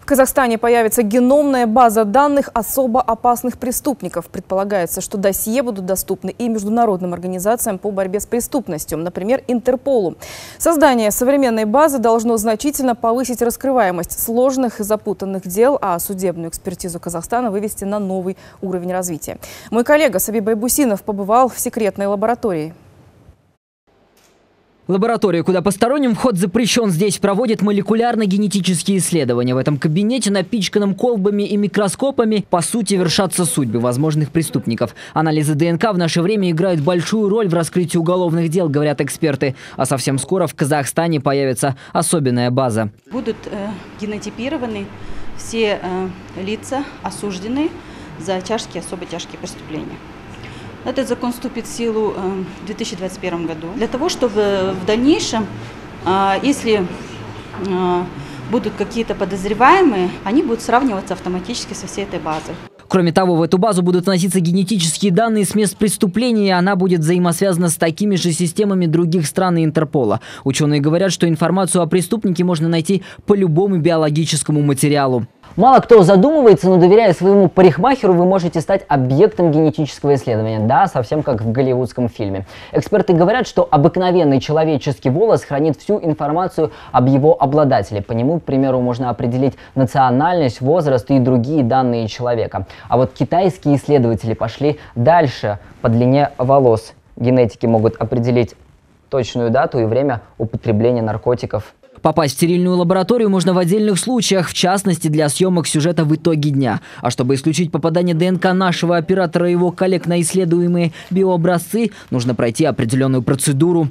В Казахстане появится геномная база данных особо опасных преступников. Предполагается, что досье будут доступны и международным организациям по борьбе с преступностью, например, Интерполу. Создание современной базы должно значительно повысить раскрываемость сложных и запутанных дел, а судебную экспертизу Казахстана вывести на новый уровень развития. Мой коллега Сабит Байбусинов побывал в секретной лаборатории. Лаборатория, куда посторонним вход запрещен, здесь проводят молекулярно-генетические исследования. В этом кабинете, напичканном колбами и микроскопами, по сути, вершатся судьбы возможных преступников. Анализы ДНК в наше время играют большую роль в раскрытии уголовных дел, говорят эксперты. А совсем скоро в Казахстане появится особенная база. Будут генотипированы все лица, осужденные за особо тяжкие преступления. Этот закон вступит в силу в 2021 году. Для того, чтобы в дальнейшем, если будут какие-то подозреваемые, они будут сравниваться автоматически со всей этой базой. Кроме того, в эту базу будут вноситься генетические данные с мест преступления, и она будет взаимосвязана с такими же системами других стран и Интерпола. Ученые говорят, что информацию о преступнике можно найти по любому биологическому материалу. Мало кто задумывается, но доверяя своему парикмахеру, вы можете стать объектом генетического исследования. Да, совсем как в голливудском фильме. Эксперты говорят, что обыкновенный человеческий волос хранит всю информацию об его обладателе. По нему, к примеру, можно определить национальность, возраст и другие данные человека. А вот китайские исследователи пошли дальше. По длине волос генетики могут определить точную дату и время употребления наркотиков. Попасть в стерильную лабораторию можно в отдельных случаях, в частности для съемок сюжета в итоге дня. А чтобы исключить попадание ДНК нашего оператора и его коллег на исследуемые биообразцы, нужно пройти определенную процедуру.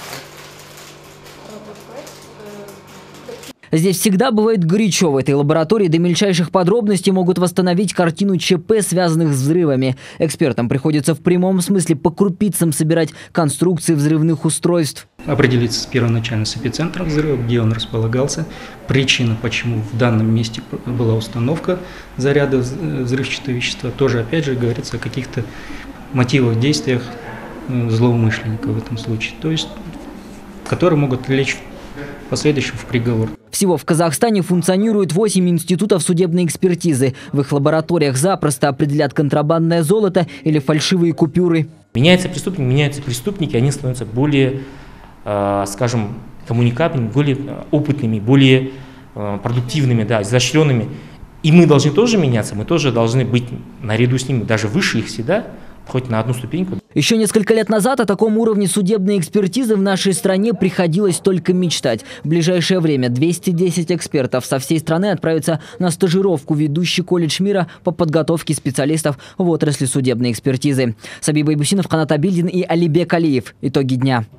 Здесь всегда бывает горячо. В этой лаборатории до мельчайших подробностей могут восстановить картину ЧП, связанных с взрывами. Экспертам приходится в прямом смысле по крупицам собирать конструкции взрывных устройств. Определиться первоначально с эпицентром взрыва, где он располагался, причина, почему в данном месте была установка заряда взрывчатого вещества. Тоже, опять же, говорится о каких-то мотивах, действиях злоумышленника в этом случае, то есть, которые могут лечь в последующем в приговор. Всего в Казахстане функционирует 8 институтов судебной экспертизы. В их лабораториях запросто определят контрабандное золото или фальшивые купюры. Меняются преступники, они становятся более, скажем, коммуникабельными, более опытными, более продуктивными, да, изощренными. И мы должны тоже меняться, мы тоже должны быть наряду с ними, даже выше их всегда, хоть на одну ступеньку. Еще несколько лет назад о таком уровне судебной экспертизы в нашей стране приходилось только мечтать. В ближайшее время 210 экспертов со всей страны отправятся на стажировку в ведущий колледж мира по подготовке специалистов в отрасли судебной экспертизы. Сабит Байбусинов, Канат Абильдин и Алибек Алиев. Итоги дня.